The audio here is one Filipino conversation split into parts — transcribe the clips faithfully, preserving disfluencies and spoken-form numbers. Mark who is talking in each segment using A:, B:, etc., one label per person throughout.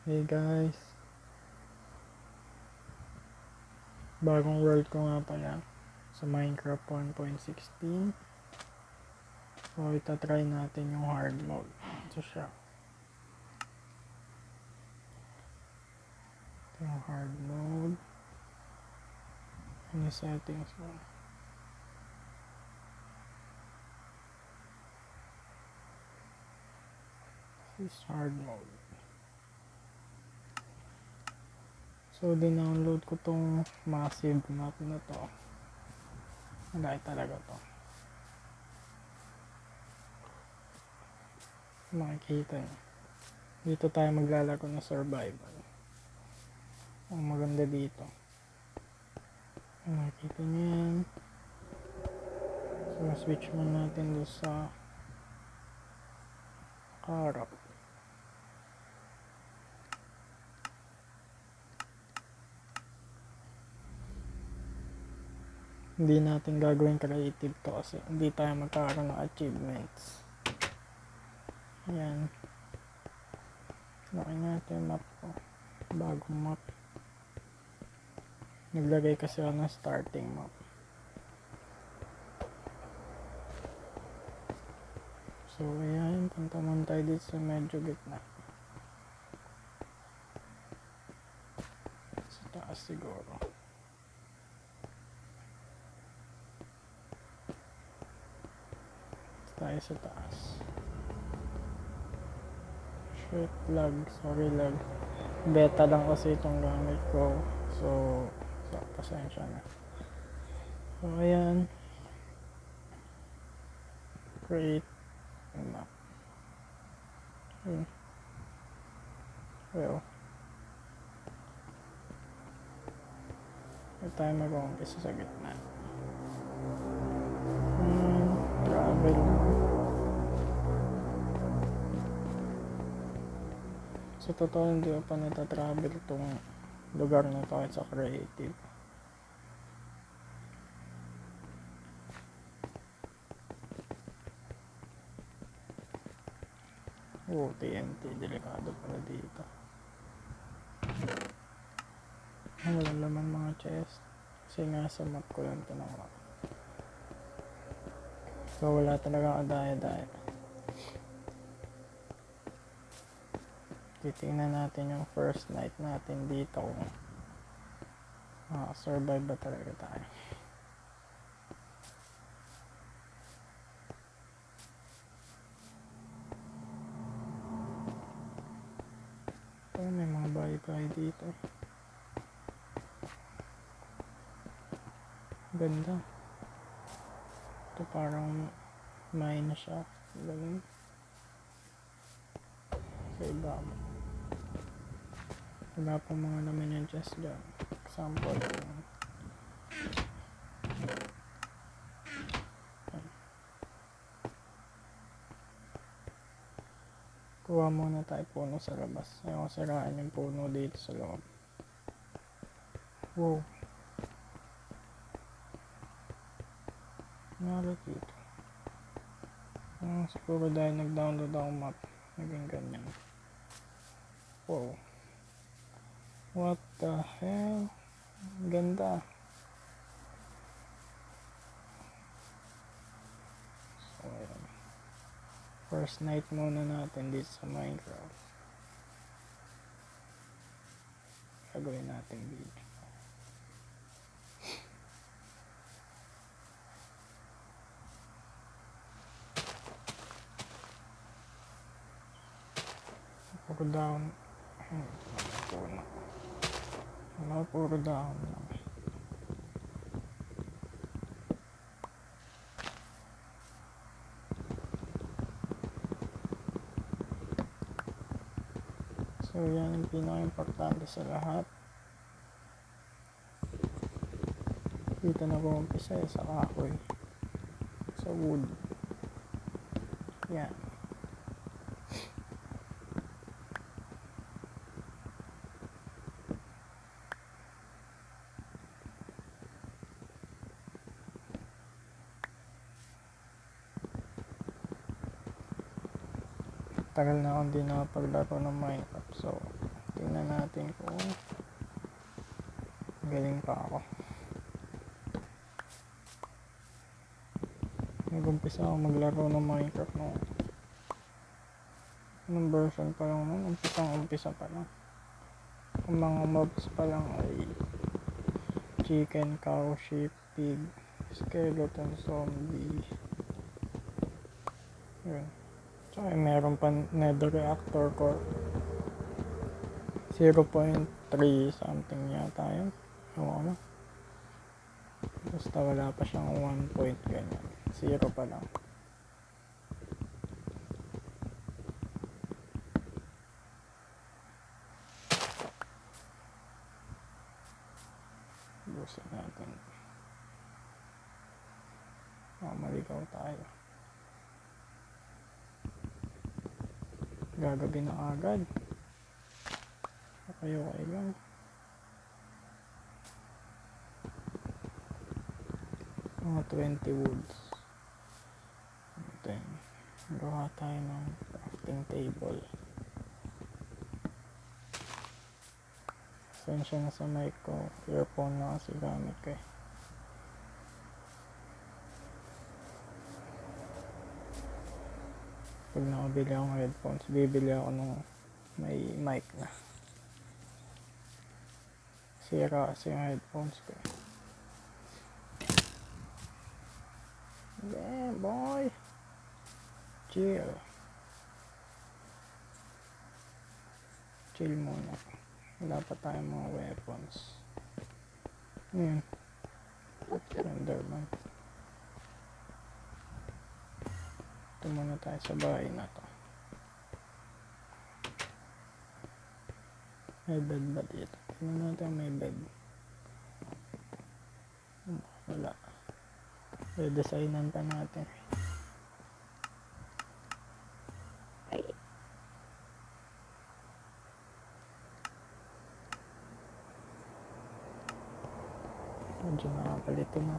A: Hey guys, bagong world ko nga pala sa Minecraft one point sixteen. So itatry natin yung hard mode. Ito siya. Ito yung hard mode. Ano settings mo? This is hard mode. So dinownload ko tong massive map na to. Malaki talaga to. Makikita nyo. Dito tayo maglalaro na survival. Ang maganda dito. Makikita nyo yan. So switch mo natin doon sa harap. Hindi natin gagawin creative to kasi hindi tayo magkakaroon ng achievements. Ayan. Laki natin yung map ko. Bagong map. Naglagay kasi ako ng starting map. So ayan, punta muna tayo dito sa medyo gitna. Sa taas siguro. Tayo sa taas. Shit, lag. Sorry, lag. Beta lang kasi itong gamit ko. So, so pasensya na. So, ayan. Create map. Hmm. Well. Ito tayo mag-umpisa sa gitna. Hmm, travel. Sa totoo, hindi ko pa nata-travel itong lugar na ito kahit sa creative. Oh, T N T. Delikado pala dito. Ah, wala naman mga chest. Kasi nga sa map ko lang ito nakuha. So, wala talaga kadaya-daya. Titingnan natin yung first night natin dito kung ah, survive ba talaga tayo. Oh, may mga bahay-bahay dito. Ganda. Ito parang mine siya. Ganun. Sa iba mo. Wala pong mga naman yung chest dyan. Example. Kuha muna tayo puno sa labas. Ayaw siraan yung puno dito sa loob. Wow. Nalo dito. Ah, siguro dahil nag-download ako map. Naging ganyan. Wow. What the hell? Ganda. So, ayan. First night muna natin dito sa Minecraft. Gagawin natin video. Puro down. Hmm, puno. Wala, puro down lang. So yan ang pinaka-importante sa lahat. Dito na umpisa eh, sa kahoy. Sa wood. Yan. Tagal na akong di nakapaglaro ng Minecraft. So, tingnan natin kung galing pa ako. Nag-umpisa ako maglaro ng Minecraft no. Anong version pa lang nun? Umpisang umpisa pa lang. Ang mga mobs pa lang ay chicken, cow, sheep, pig, skeleton, zombie. Yun. Tsaka meron pa nether reactor core. zero point three something yata yun. Ewan ko. Basta wala pa siyang one point ganyan. Zero pa lang. Busin natin. Oh, maligaw tayo. Gagabi na agad. Okay, okay lang. Mga twenty woods. And then, gawa tayo ng crafting table. Pasensya na sa mic ko. Earphone na kasi gamit ko eh. Pag nakabili ako ng headphones, bibili ako ng may mic na. Sira kasi yung headphones ko eh. Yeah, boy! Chill. Chill muna. Wala pa tayong mga weapons. Ayan. Enderman. Ito muna tayo sa bahay na to. May bed ba dito? Tingnan natin may bed. Wala. I-designan pa natin. Medyo nakakalito na.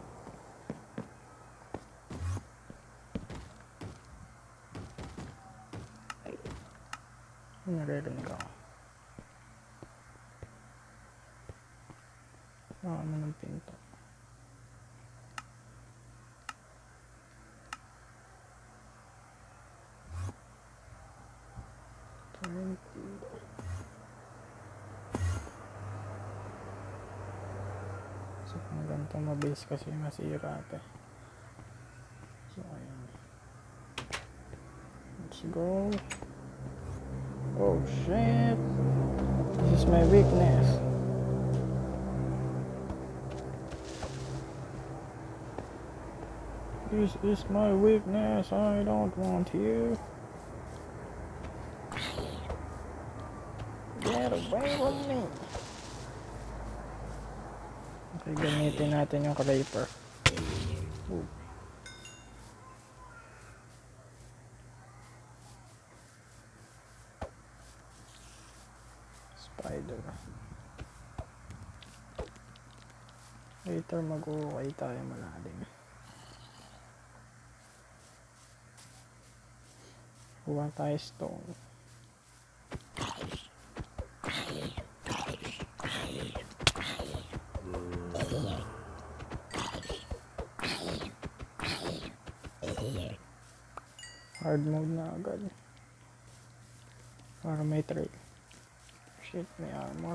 A: Naririnig ako. Ah, ano ng pinto? twenty. So, kung ganito mabase kasi masira ito eh. So, ayan. Let's go. Oh shit! This is my weakness. This is my weakness. I don't want you. Get away from me. Okay, gamitin natin yung creeper. Ooh. Spider. Later mag-uukay tayo malalim. Kuha tayo stone. Hard mode na agad. Para may trade. Shit, may armor.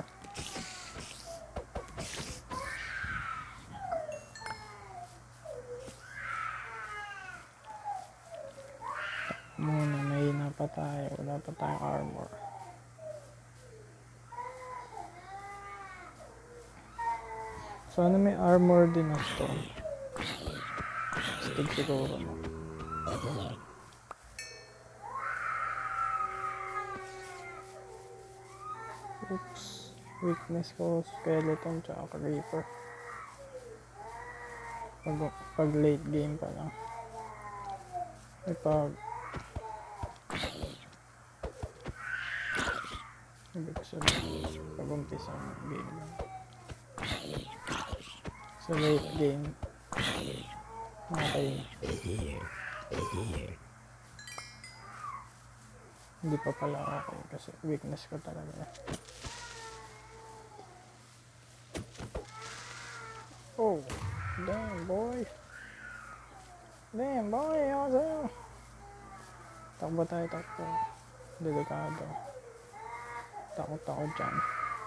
A: Muna, mahina pa tayo. Wala pa tayong armor. Sana may armor din na stone. Stig siguro mo. Oops. Weakness ko, skeleton tsaka creeper. Pag, pag late game pa lang. Ay pag hindi ko sabihin pag umpisa ng game lang. Sa late game okay. Hindi pa pala okay kasi weakness ko talaga. Oh, damn boy. Damn boy, ako sa'yo. Takbo tayo, takbo. Delikado. Takot ako dyan.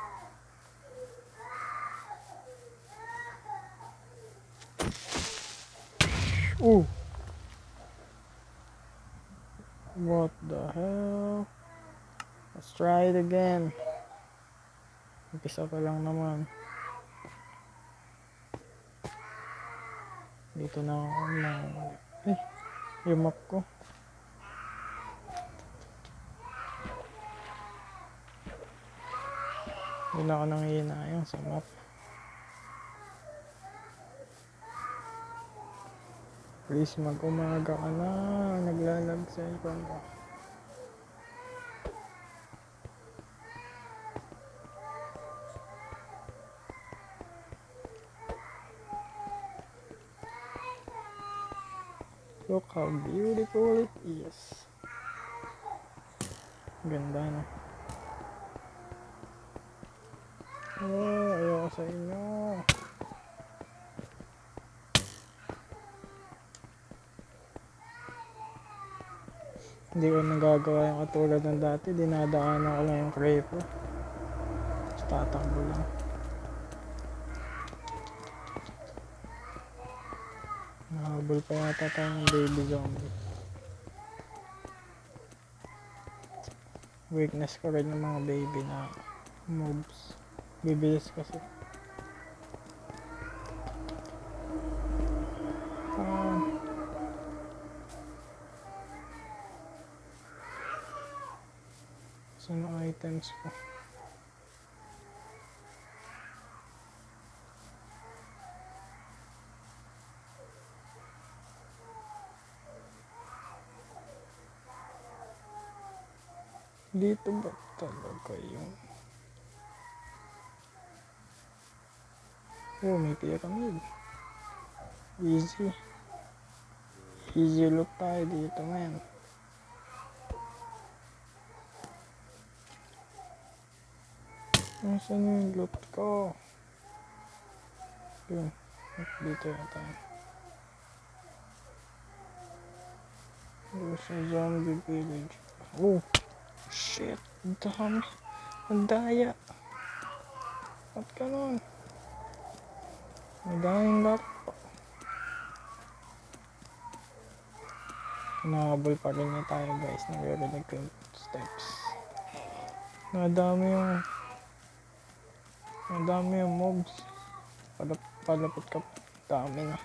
A: Ooh. What the hell? Let's try it again. Umpisa pa lang naman. Dito na ako na. Eh, yung map ko. Hindi na ako nangihinayang sa map. Please mag-umaga ka na. Naglalag cellphone ko. Look how beautiful it is. Ganda na. Oh, ayoko sa inyo. Hindi ko nagagawa yung katulad ng dati. Dinadaanan ko lang yung creeper. Tapos tatakbo lang. Nahabol pa yata tayo ng baby zombie. Weakness ko rin ng mga baby na mobs. Bibilis kasi. Ah. Saan ang items ko? Dito ba talaga yung... Oh, may pyramid. Easy. Easy look tayo dito, man. Nasaan yung loot ko? Yun. Dito yata. There's a zombie village. Oh! Shit! Ang dami. Ang daya. Ba't ganun? May daming lot po. Nahabol pa rin na tayo guys. Nagre-relag ko yung steps. Nadami yung... Nadami yung mobs. Palap palapit ka pa. Dami na.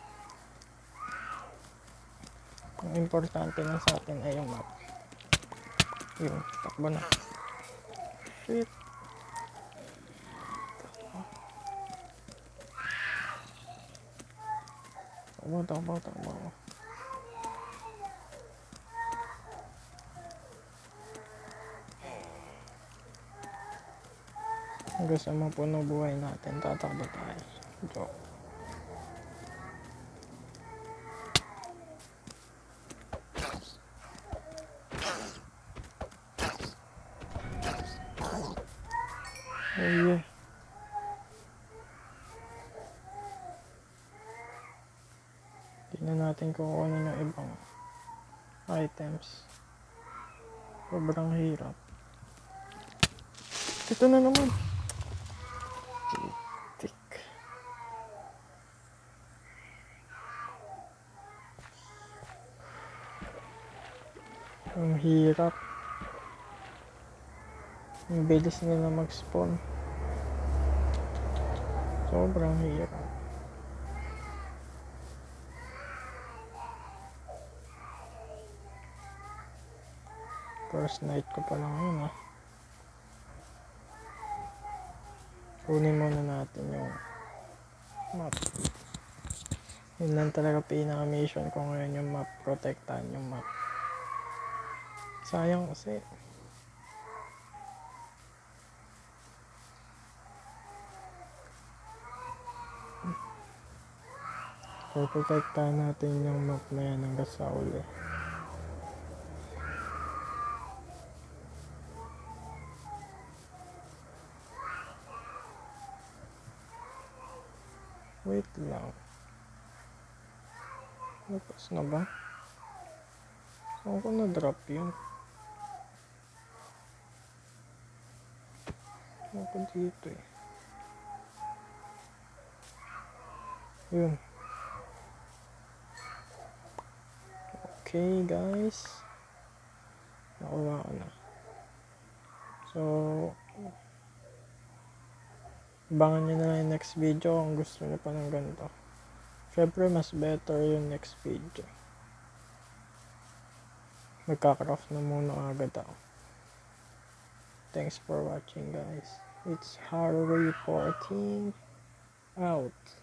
A: Ang importante na sa atin ay yung map. Yun, takbo na. Shit. Takbo, takbo, takbo. Hanggang sa mapuno buhay natin, tatakbo tayo. Joke. Oh yeah. Tingnan natin kung ano yung ibang items. Sobrang hirap. Ito na naman. Tik. Ang hirap. Ang bilis nila mag-spawn. Sobrang hirap. First night ko pa lang yun ah. Kunin muna natin yung map. Yun lang talaga pinaka-mission ko ngayon, yung map. Protektahan yung map. Sayang kasi. Protektahan natin yung map na yan hanggang sa uli. Wait lang. Tapos na ba? Saan ko na-drop yun? Ako dito eh. Yun. Okay guys. Nakuha ko na. So, abangan nyo na yung next video kung gusto nyo pa ng ganito. Syempre, mas better yung next video. Magka-craft na muna agad ako. Thanks for watching guys. It's Harry fourteen out.